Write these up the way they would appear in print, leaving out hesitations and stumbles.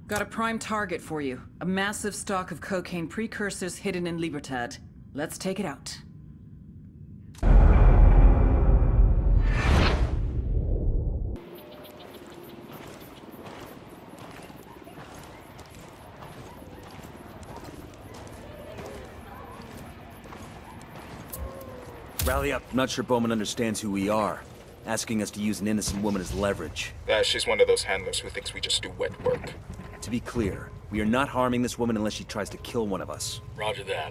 Got a prime target for you. A massive stock of cocaine precursors hidden in Libertad. Let's take it out. Rally up. I'm not sure Bowman understands who we are. Asking us to use an innocent woman as leverage. She's one of those handlers who thinks we just do wet work. To be clear, we are not harming this woman unless she tries to kill one of us. Roger that.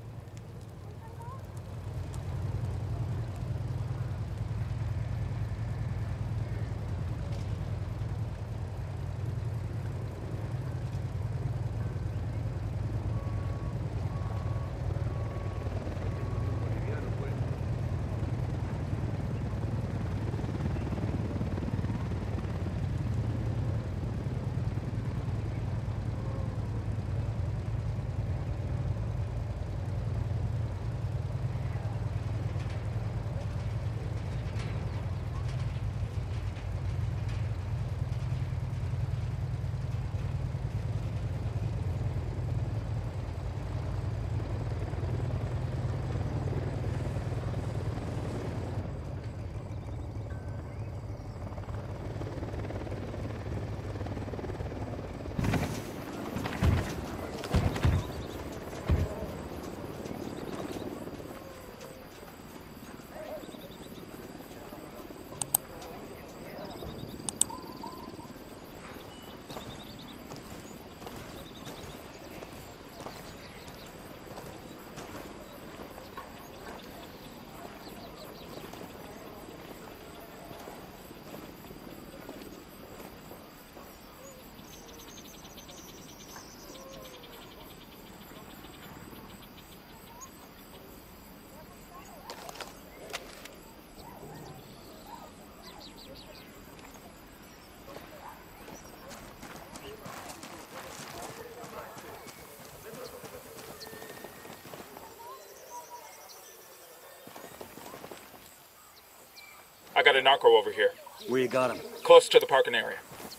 I got a narco over here. Where you got him? Close to the parking area.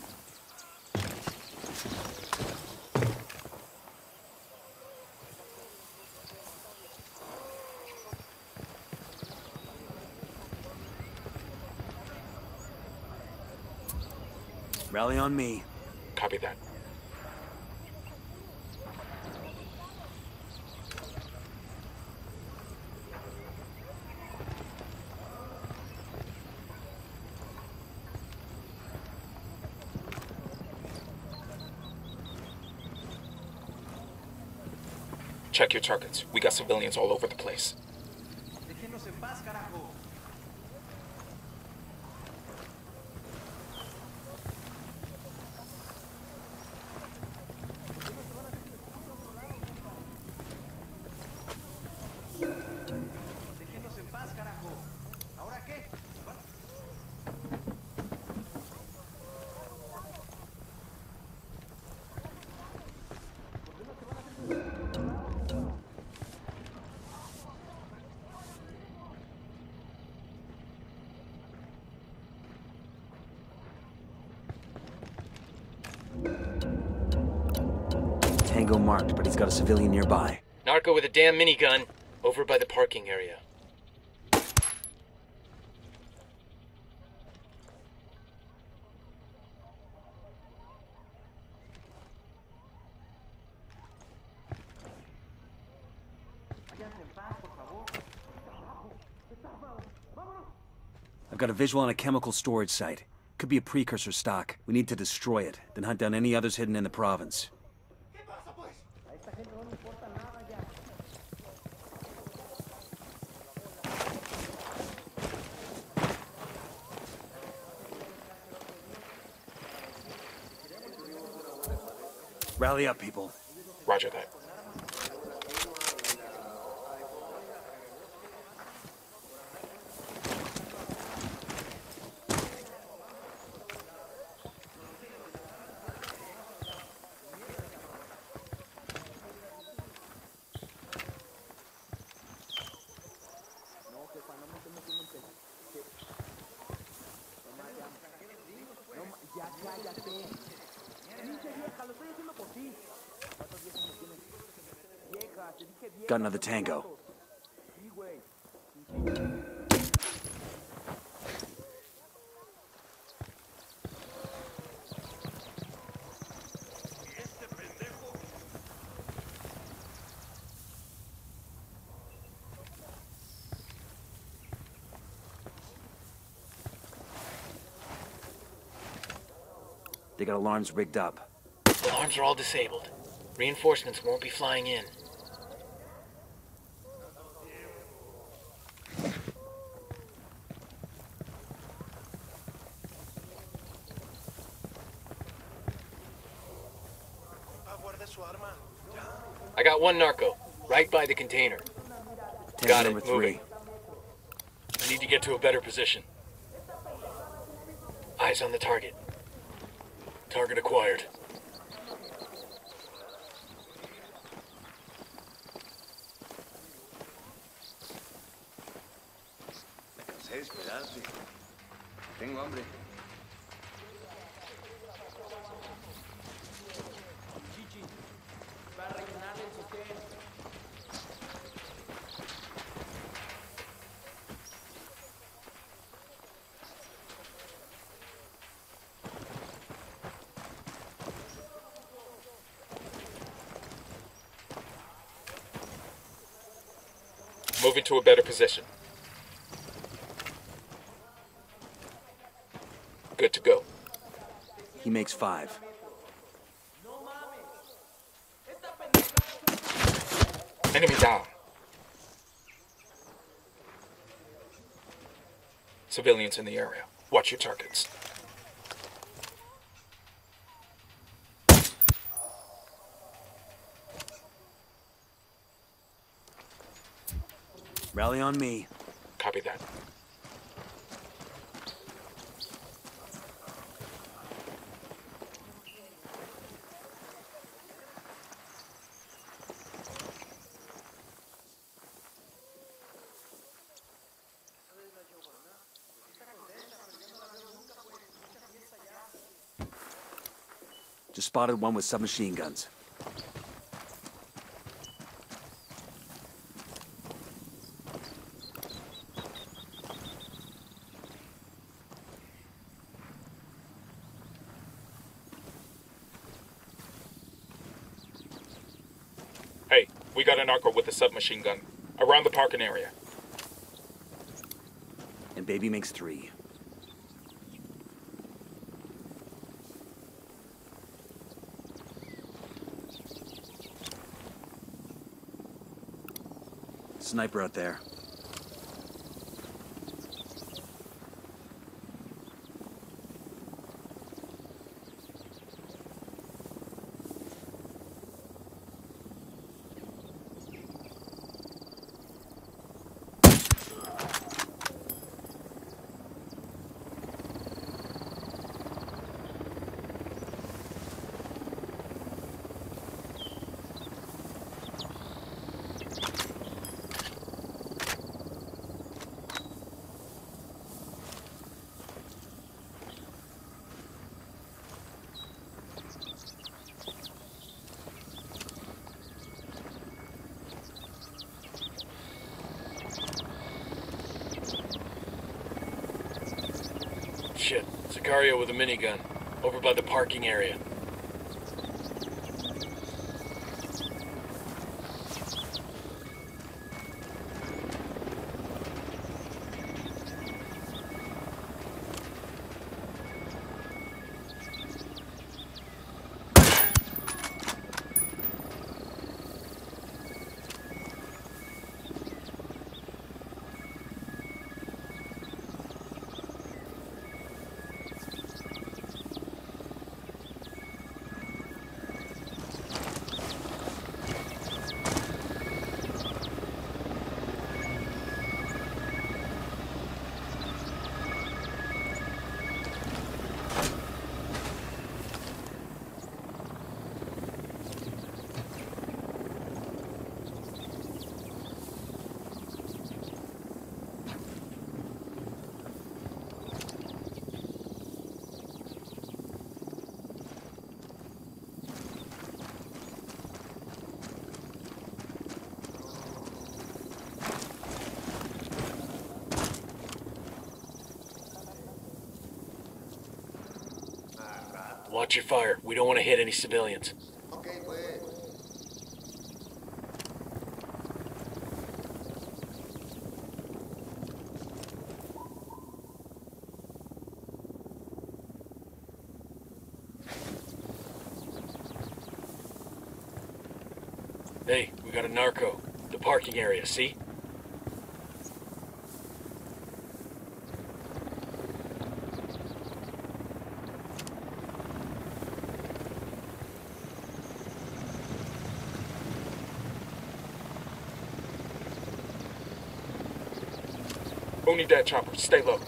Rally on me. Copy that. Check your targets. We got civilians all over the place. Tango marked, but he's got a civilian nearby. Narco with a damn minigun, over by the parking area. I've got a visual on a chemical storage site. Could be a precursor stock. We need to destroy it, then hunt down any others hidden in the province. Rally up, people. Roger that. Got another tango. They got alarms rigged up. The alarms are all disabled. Reinforcements won't be flying in. I got one narco, right by the container. Got it, Number moving. 3. I need to get to a better position. Eyes on the target. Target acquired. Tengo hambre. Moving to a better position. Good to go. He makes 5. Enemy down. Civilians in the area. Watch your targets. Rally on me. Copy that. Just spotted one with submachine guns. Hey, we got a narco with a submachine gun. Around the parking area. And baby makes 3. Sniper out there. Shit, Sicario with a minigun, over by the parking area. Watch your fire. We don't want to hit any civilians. Okay, pues. Hey, we got a narco. The parking area, see? Only dead chopper. Stay low.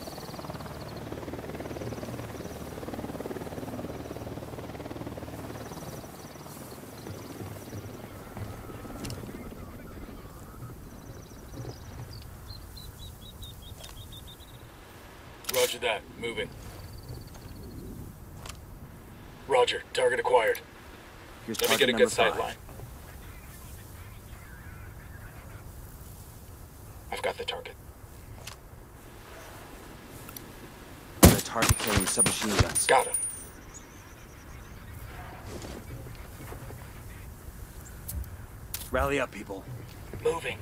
Roger that. Moving. Roger. Target acquired. Here's Let me get a target good number 5. sight line. I've got the target. Got a target carrying submachine guns. Got him. Rally up, people. Moving.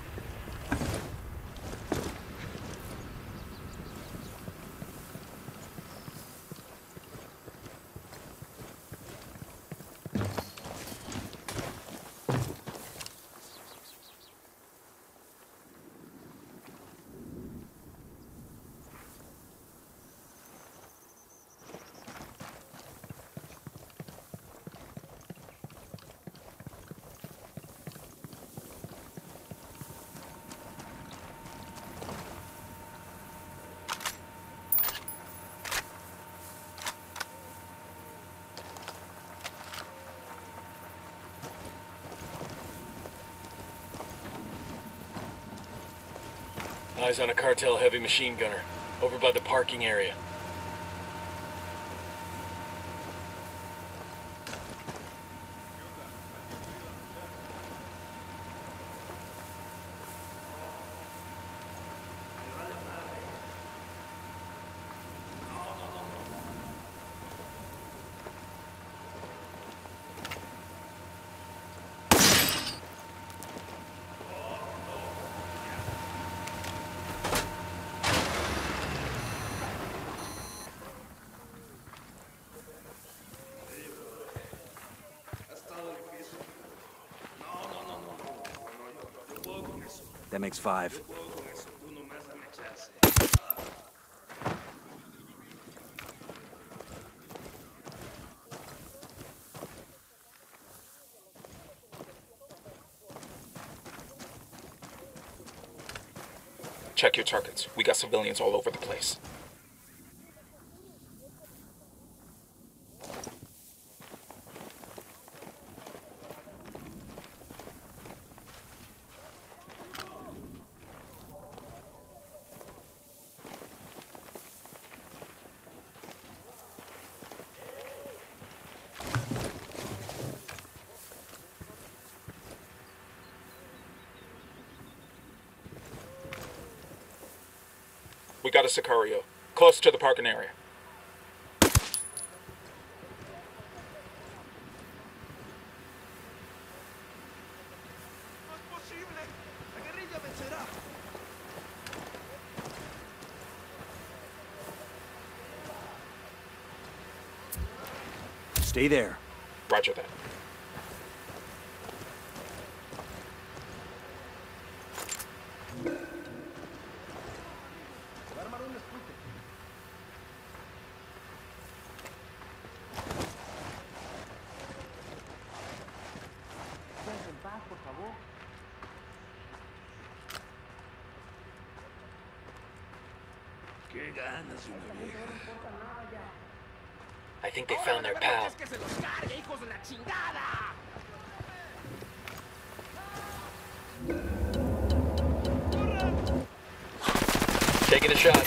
Eyes on a cartel heavy machine gunner. Over by the parking area. That makes 5. Check your targets. We got civilians all over the place. We got a Sicario, close to the parking area. Stay there. Roger that. I think they found their pal. Taking a shot.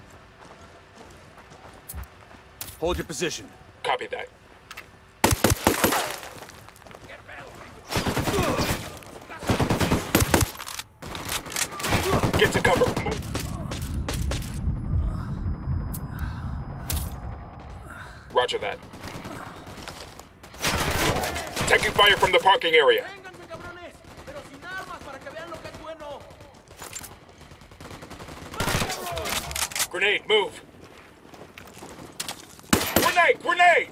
Hold your position. Copy that. Get to cover. Move. Roger that. Taking fire from the parking area. Grenade, move! Grenade! Grenade!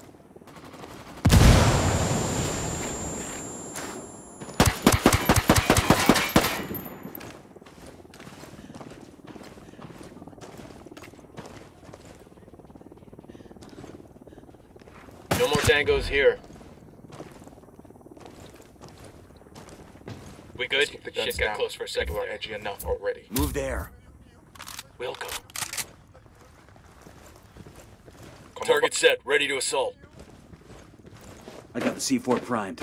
No more tangos here. We good? Keep the guns Shit got down. close for a second People are there. edgy enough already. Move there. We'll go. Come Target over. set, ready to assault. I got the C4 primed.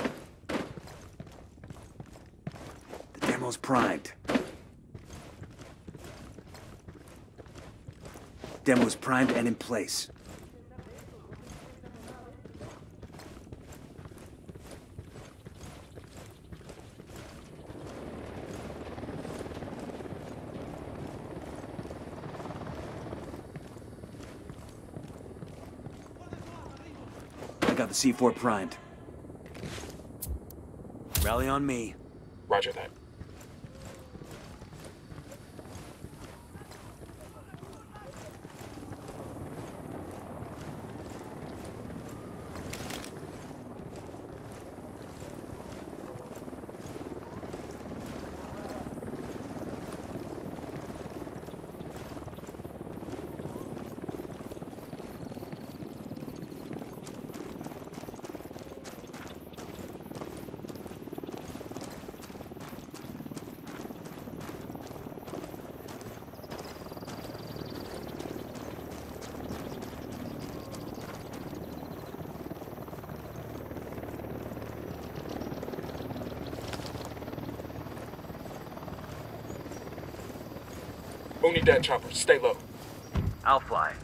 The demo's primed. Demo's primed and in place. I got the C4 primed. Rally on me. Roger that. Unidad chopper, stay low. I'll fly.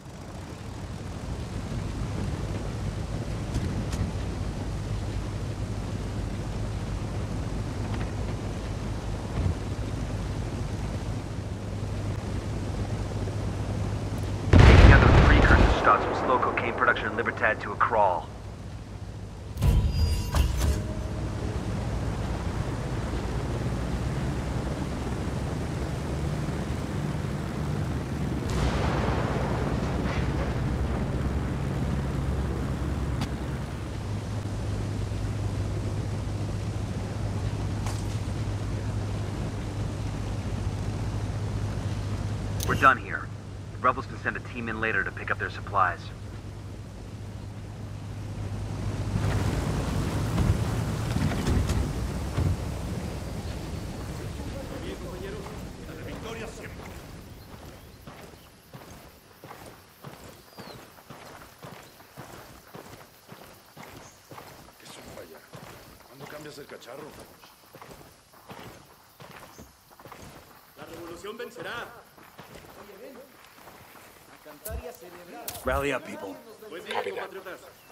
Taking out those precursor stocks from slow cocaine production in Libertad to a crawl. We're done here. The rebels can send a team in later to pick up their supplies. Eso falla. ¿Cuándo cambias el cacharro? La revolución vencerá. Rally up, people. Buen día, Copy that. compatriotas.